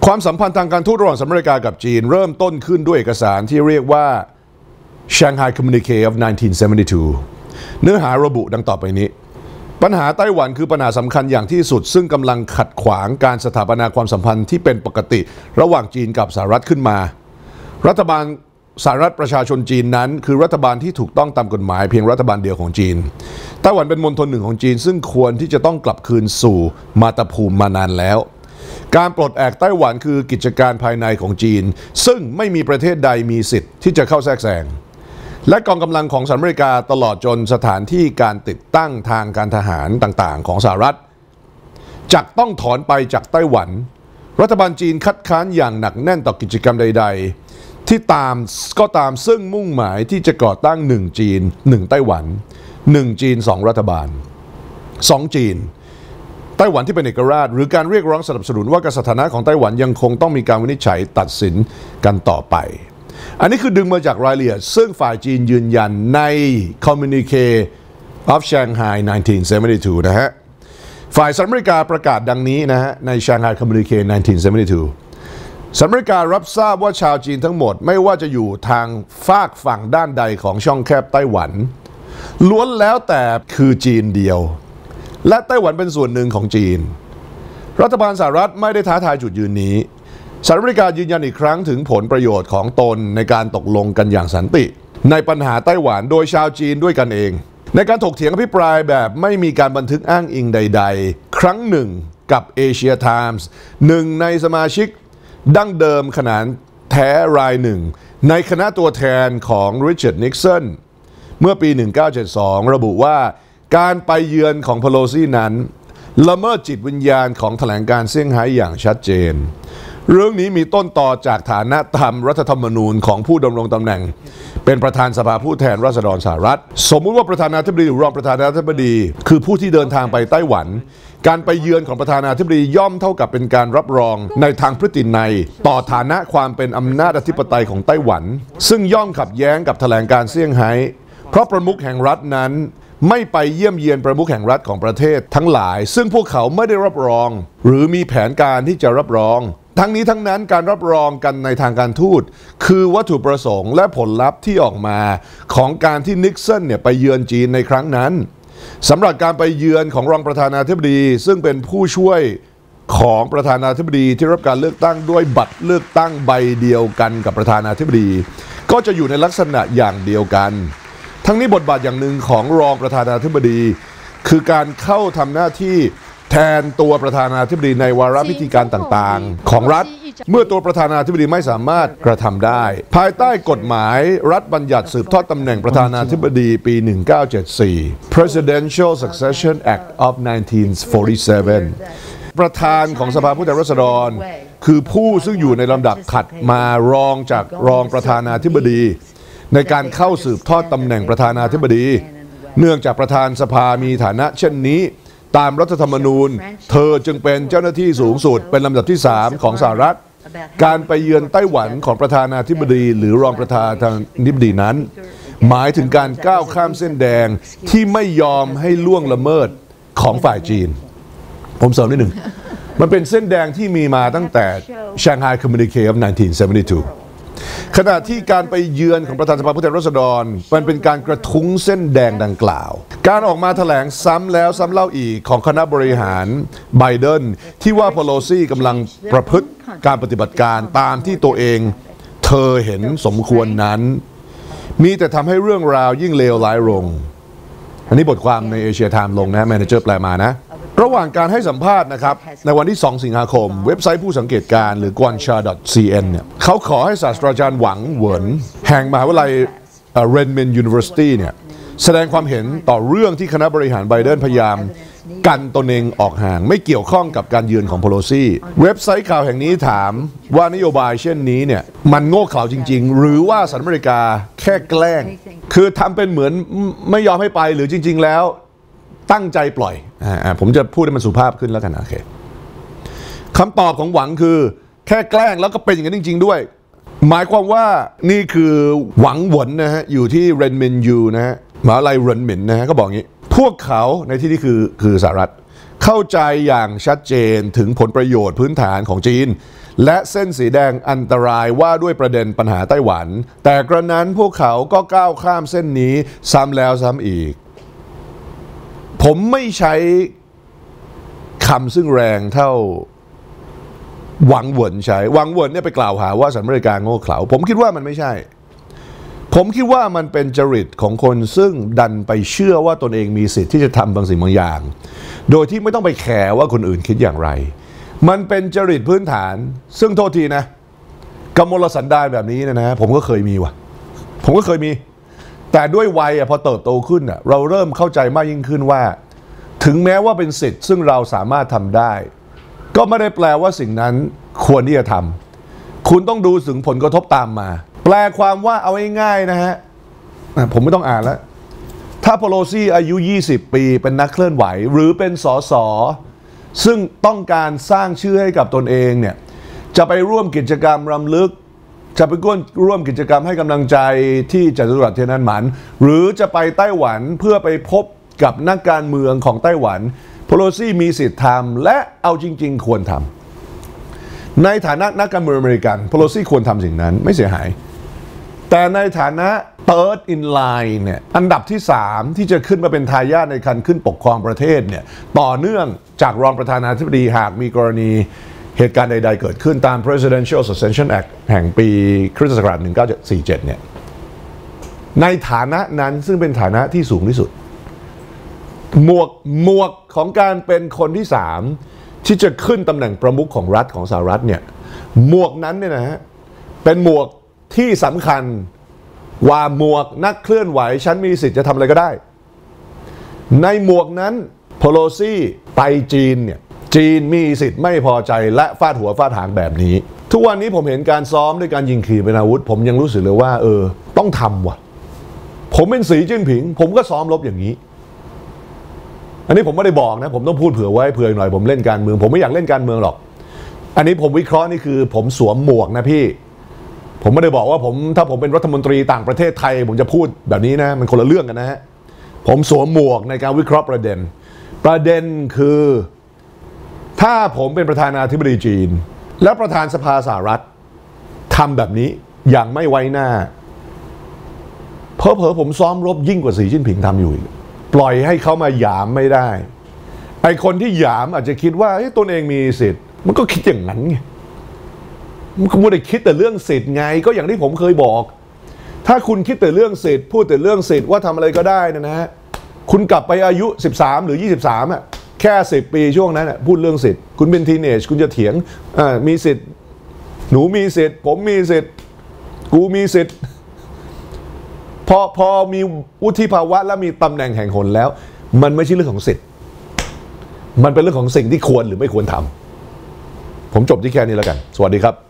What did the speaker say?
ความสัมพันธ์ทางการทูตระหว่างสหรัฐอเมริกากับจีนเริ่มต้นขึ้นด้วยเอกสารที่เรียกว่า Shanghai Communique of 1972 เนื้อหาระบุดังต่อไปนี้ปัญหาไต้หวันคือปัญหาสำคัญอย่างที่สุดซึ่งกำลังขัดขวางการสถาปนาความสัมพันธ์ที่เป็นปกติระหว่างจีนกับสหรัฐขึ้นมารัฐบาลสหรัฐประชาชนจีนนั้นคือรัฐบาลที่ถูกต้องตามกฎหมายเพียงรัฐบาลเดียวของจีนไต้หวันเป็นมณฑลหนึ่งของจีนซึ่งควรที่จะต้องกลับคืนสู่มาตุภูมิมานานแล้วการปลดแอกไต้หวันคือกิจการภายในของจีนซึ่งไม่มีประเทศใดมีสิทธิ์ที่จะเข้าแทรกแซงและกองกำลังของสหรัฐอเมริกาตลอดจนสถานที่การติดตั้งทางการทหารต่างๆของสหรัฐจักต้องถอนไปจากไต้หวันรัฐบาลจีนคัดค้านอย่างหนักแน่นต่อกิจกรรมใดๆที่ตามซึ่งมุ่งหมายที่จะก่อตั้ง1จีน1ไต้หวัน1จีน2รัฐบาล2จีนไต้หวันที่เป็นเอกราชหรือการเรียกร้องสนับสนุนว่าสถานะของไต้หวันยังคงต้องมีการวินิจฉัยตัดสินกันต่อไปอันนี้คือดึงมาจากรายละเอียดซึ่งฝ่ายจีนยืนยันใน Communique of Shanghai 1972 นะฮะฝ่ายสหรัฐอเมริกาประกาศดังนี้นะฮะใน Shanghai Communique 1972 สหรัฐอเมริการับทราบว่าชาวจีนทั้งหมดไม่ว่าจะอยู่ทางฝากฝั่งด้านใดของช่องแคบไต้หวันล้วนแล้วแต่คือจีนเดียวและไต้หวันเป็นส่วนหนึ่งของจีนรัฐบาลสหรัฐไม่ได้ท้าทายจุดยืนนี้สหรัฐอเมริกายืนยันอีกครั้งถึงผลประโยชน์ของตนในการตกลงกันอย่างสันติในปัญหาไต้หวันโดยชาวจีนด้วยกันเองในการถกเถียงอภิปรายแบบไม่มีการบันทึกอ้างอิงใดๆครั้งหนึ่งกับเอเชียไทมส์หนึ่งในสมาชิกดั้งเดิมขนานแท้รายหนึ่งในคณะตัวแทนของริชาร์ดนิกสันเมื่อปี 1972 ระบุว่าการไปเยือนของเพโลซีนั้นละเมิดจิตวิญญาณของแถลงการเซี่ยงไฮ้อย่างชัดเจนเรื่องนี้มีต้นต่อจากฐานะตามรัฐธรรมนูญของผู้ดำรงตำแหน่งเป็นประธานสภาผู้แทนราษฎรสหรัฐสมมุติว่าประธานาธิบดีหรือรองประธานาธิบดีคือผู้ที่เดินทางไปไต้หวันการไปเยือนของประธานาธิบดีย่อมเท่ากับเป็นการรับรองในทางพฤตินัยต่อฐานะความเป็นอำนาจอธิปไตยของไต้หวันซึ่งย่อมขัดแย้งกับแถลงการเซี่ยงไฮ้เพราะประมุขแห่งรัฐนั้นไม่ไปเยี่ยมเยียนประมุขแห่งรัฐของประเทศทั้งหลายซึ่งพวกเขาไม่ได้รับรองหรือมีแผนการที่จะรับรองทั้งนี้ทั้งนั้นการรับรองกันในทางการทูตคือวัตถุประสงค์และผลลัพธ์ที่ออกมาของการที่นิกสันไปเยือนจีนในครั้งนั้นสำหรับการไปเยือนของรองประธานาธิบดีซึ่งเป็นผู้ช่วยของประธานาธิบดีที่รับการเลือกตั้งด้วยบัตรเลือกตั้งใบเดียวกันกับประธานาธิบดีก็จะอยู่ในลักษณะอย่างเดียวกันทั้งนี้บทบาทอย่างหนึ่งของรองประธานาธิบดีคือการเข้าทำหน้าที่แทนตัวประธานาธิบดีในวาระพิธีการต่างๆของรัฐเมื่อตัวประธานาธิบดีไม่สามารถกระทำได้ภายใต้กฎหมายรัฐบัญญัติสืบทอดตำแหน่งประธานาธิบดีปี 1974 Presidential Succession Act of 1947 ประธานของสภาผู้แทนราษฎรคือผู้ซึ่งอยู่ในลำดับถัดมารองจากรองประธานาธิบดีในการเข้าสืบทอดตำแหน่งประธานาธิบดีเนื่องจากประธานสภามีฐานะเช่นนี้ตามรัฐธรรมนูญเธอจึงเป็นเจ้าหน้าที่สูงสุดเป็นลำดับที่3ของสหรัฐการไปเยือนไต้หวันของประธานาธิบดีหรือรองประธานาธิบดีนั้นหมายถึงการก้าวข้ามเส้นแดงที่ไม่ยอมให้ล่วงละเมิดของฝ่ายจีนผมเสริมนิดหนึ่งมันเป็นเส้นแดงที่มีมาตั้งแต่ Shanghai Communique of 1972ขณะที่การไปเยือนของประธานสภาผู้แทนราษฎรมันเป็นการกระทุ้งเส้นแดงดังกล่าวการออกมาแถลงซ้ำแล้วซ้ำเล่าอีกของคณะบริหารไบเดนที่ว่าเพโลซีกำลังประพฤติการปฏิบัติการตามที่ตัวเองเธอเห็นสมควรนั้นมีแต่ทำให้เรื่องราวยิ่งเลวร้ายลงอันนี้บทความในเอเชียไทม์ลงนะแมเนเจอร์แปลมานะระหว่างการให้สัมภาษณ์นะครับในวันที่ 2 สิงหาคมเว็บไซต์ผู้สังเกตการหรือ guanxia.cn เนี่ยเขาขอให้ศาสตราจารย์หวังเหวินแห่งมหาวิทยาลัยRenmin University เนี่ยแสดงความเห็นต่อเรื่องที่คณะบริหารไบเดนพยายามกันตนเองออกห่างไม่เกี่ยวข้องกับการเยือนของเพโลซีเว็บไซต์ข่าวแห่งนี้ถามว่านโยบายเช่นนี้เนี่ยมันโง่เขลาจริงๆหรือว่าสหรัฐอเมริกาแค่แกล้งคือทำเป็นเหมือนไม่ยอมให้ไปหรือจริงๆแล้วตั้งใจปล่อยผมจะพูดให้มันสุภาพขึ้นแล้วกันโอเคคำตอบของหวังคือแค่แกล้งแล้วก็เป็นอย่างนั้นจริงๆด้วยหมายความว่านี่คือหวังหวนนะฮะอยู่ที่ Renmin U นะฮะมหาวิทยาลัย Renmin นะฮะก็บอกงี้พวกเขาในที่นี้คือสหรัฐเข้าใจอย่างชัดเจนถึงผลประโยชน์พื้นฐานของจีนและเส้นสีแดงอันตรายว่าด้วยประเด็นปัญหาไต้หวันแต่กระนั้นพวกเขาก็ก้าวข้ามเส้นนี้ซ้ำแล้วซ้ำอีกผมไม่ใช้คำซึ่งแรงเท่าหวังเหวินใช้หวังเหวินเนี่ยไปกล่าวหาว่าสหรัฐอเมริกาโง่เขลาผมคิดว่ามันไม่ใช่ผมคิดว่ามันเป็นจริตของคนซึ่งดันไปเชื่อว่าตนเองมีสิทธิ์ที่จะทำบางสิ่งบางอย่างโดยที่ไม่ต้องไปแคร์ว่าคนอื่นคิดอย่างไรมันเป็นจริตพื้นฐานซึ่งโทษทีนะกมลสันดานแบบนี้นะผมก็เคยมีว่ะผมก็เคยมีแต่ด้วยวัยพอเติบโตขึ้นเราเริ่มเข้าใจมากยิ่งขึ้นว่าถึงแม้ว่าเป็นสิทธิ์ซึ่งเราสามารถทำได้ก็ไม่ได้แปลว่าสิ่งนั้นควรที่จะทำคุณต้องดูถึงผลกระทบตามมาแปลความว่าเอาง่ายๆนะฮะผมไม่ต้องอ่านแล้วถ้าโพโลซีอายุ20ปีเป็นนักเคลื่อนไหวหรือเป็นสสซึ่งต้องการสร้างชื่อให้กับตนเองเนี่ยจะไปร่วมกิจกรรมรำลึกจะไปร่วมกิจกรรมให้กำลังใจที่จตุรัสเทียนอันหมันหรือจะไปไต้หวันเพื่อไปพบกับนักการเมืองของไต้หวันโพโลซีมีสิทธิ์ทำและเอาจริงๆควรทำในฐานะนักการเมืองอเมริกันโพโลซีควรทำสิ่งนั้นไม่เสียหายแต่ในฐานะ third in line เนี่ยอันดับที่3ที่จะขึ้นมาเป็นทายาทในการขึ้นปกครองประเทศเนี่ยต่อเนื่องจากรองประธานาธิบดีหากมีกรณีเหตุการณ์ใดๆเกิดขึ้นตาม Presidential Succession Act แห่งปีคริสตศักราช1947เนี่ยในฐานะนั้นซึ่งเป็นฐานะที่สูงที่สุดหมวกของการเป็นคนที่3ที่จะขึ้นตำแหน่งประมุขของรัฐของสหรัฐเนี่ยหมวกนั้นเนี่ยนะฮะเป็นหมวกที่สำคัญว่าหมวกนักเคลื่อนไหวฉันมีสิทธิ์จะทำอะไรก็ได้ในหมวกนั้นโพโลซีไปจีนเนี่ยจีนมีสิทธิ์ไม่พอใจและฟาดหัวฟาดหางแบบนี้ทุกวันนี้ผมเห็นการซ้อมด้วยการยิงขีปนาวุธผมยังรู้สึกเลยว่าต้องทำว่ะผมเป็นสีจิ้นผิงผมก็ซ้อมรบอย่างนี้อันนี้ผมไม่ได้บอกนะผมต้องพูดเผื่อไว้เผื่อหน่อยผมเล่นการเมืองผมไม่อยากเล่นการเมืองหรอกอันนี้ผมวิเคราะห์นี่คือผมสวมหมวกนะพี่ผมไม่ได้บอกว่าถ้าผมเป็นรัฐมนตรีต่างประเทศไทยผมจะพูดแบบนี้นะมันคนละเรื่องกันนะฮะผมสวมหมวกในการวิเคราะห์ประเด็นคือถ้าผมเป็นประธานาธิบดีจีนและประธานสภาสหรัฐทำแบบนี้อย่างไม่ไว้หน้าเผลอผมซ้อมรบยิ่งกว่าสีจิ้นผิงทำอยู่ปล่อยให้เขามาหยามไม่ได้ไอคนที่หยามอาจจะคิดว่าตนเองมีสิทธิ์มันก็คิดอย่างนั้นไงมันก็ไม่ได้คิดแต่เรื่องสิทธิ์ไงก็อย่างที่ผมเคยบอกถ้าคุณคิดแต่เรื่องสิทธิ์พูดแต่เรื่องสิทธิ์ว่าทำอะไรก็ได้นะฮะคุณกลับไปอายุ13หรือ23แค่10ปีช่วงนั้นพูดเรื่องสิทธิ์คุณเป็นทีเนจคุณจะเถียงมีสิทธิ์หนูมีสิทธิ์ผมมีสิทธิ์กูมีสิทธิ์พอมีวุฒิภาวะและมีตำแหน่งแห่งหนแล้วมันไม่ใช่เรื่องของสิทธิ์มันเป็นเรื่องของสิ่งที่ควรหรือไม่ควรทำผมจบที่แค่นี้แล้วกันสวัสดีครับ